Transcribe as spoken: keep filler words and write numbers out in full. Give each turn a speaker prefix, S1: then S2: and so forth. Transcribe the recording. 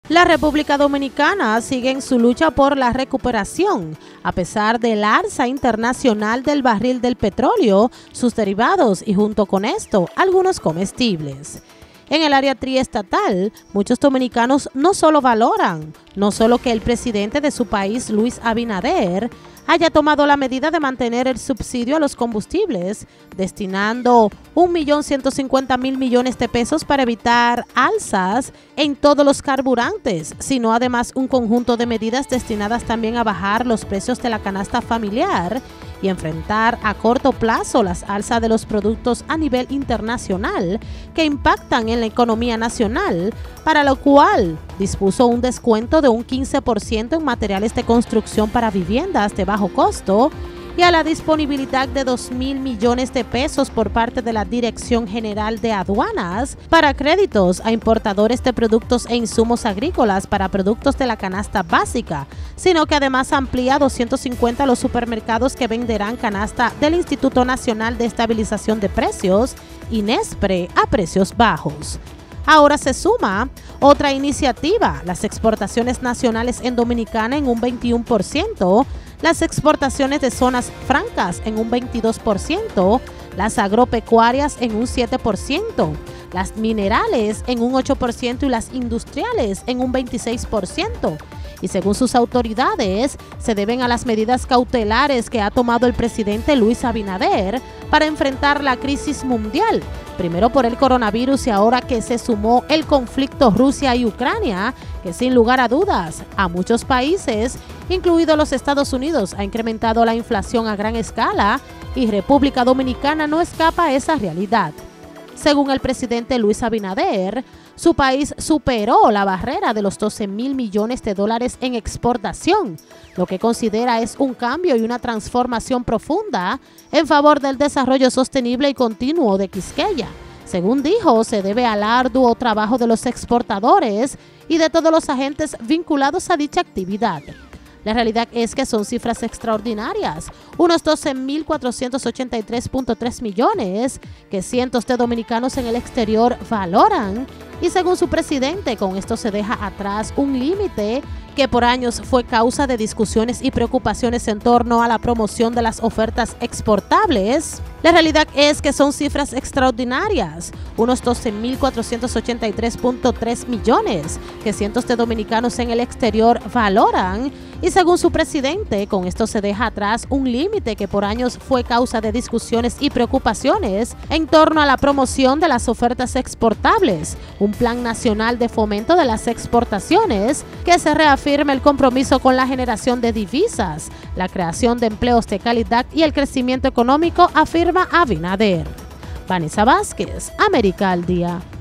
S1: La República Dominicana sigue en su lucha por la recuperación, a pesar del alza internacional del barril del petróleo, sus derivados y junto con esto, algunos comestibles. En el área triestatal, muchos dominicanos no solo valoran, no solo que el presidente de su país, Luis Abinader, haya tomado la medida de mantener el subsidio a los combustibles, destinando un millón ciento cincuenta mil millones de pesos para evitar alzas en todos los carburantes, sino además un conjunto de medidas destinadas también a bajar los precios de la canasta familiar y enfrentar a corto plazo las alzas de los productos a nivel internacional que impactan en la economía nacional, para lo cual dispuso un descuento de un quince por ciento en materiales de construcción para viviendas de bajo costo y a la disponibilidad de dos mil millones de pesos por parte de la Dirección General de Aduanas para créditos a importadores de productos e insumos agrícolas para productos de la canasta básica, sino que además amplía doscientos cincuenta los supermercados que venderán canasta del Instituto Nacional de Estabilización de Precios, INESPRE, a precios bajos. Ahora se suma otra iniciativa, las exportaciones nacionales en Dominicana en un veintiuno por ciento, las exportaciones de zonas francas en un veintidós por ciento, las agropecuarias en un siete por ciento, las minerales en un ocho por ciento y las industriales en un veintiséis por ciento. Y según sus autoridades, se deben a las medidas cautelares que ha tomado el presidente Luis Abinader para enfrentar la crisis mundial, primero por el coronavirus y ahora que se sumó el conflicto Rusia y Ucrania, que sin lugar a dudas a muchos países, incluidos los Estados Unidos, ha incrementado la inflación a gran escala y República Dominicana no escapa a esa realidad. Según el presidente Luis Abinader, su país superó la barrera de los doce mil millones de dólares en exportación, lo que considera es un cambio y una transformación profunda en favor del desarrollo sostenible y continuo de Quisqueya. Según dijo, se debe al arduo trabajo de los exportadores y de todos los agentes vinculados a dicha actividad. La realidad es que son cifras extraordinarias, unos doce mil cuatrocientos ochenta y tres punto tres millones que cientos de dominicanos en el exterior valoran y según su presidente, con esto se deja atrás un límite que por años fue causa de discusiones y preocupaciones en torno a la promoción de las ofertas exportables. La realidad es que son cifras extraordinarias, unos doce mil cuatrocientos ochenta y tres punto tres millones que cientos de dominicanos en el exterior valoran y según su presidente, con esto se deja atrás un límite que por años fue causa de discusiones y preocupaciones en torno a la promoción de las ofertas exportables, un plan nacional de fomento de las exportaciones que se reafirma el compromiso con la generación de divisas, la creación de empleos de calidad y el crecimiento económico, afirma Abinader. Vanessa Vázquez, América al Día.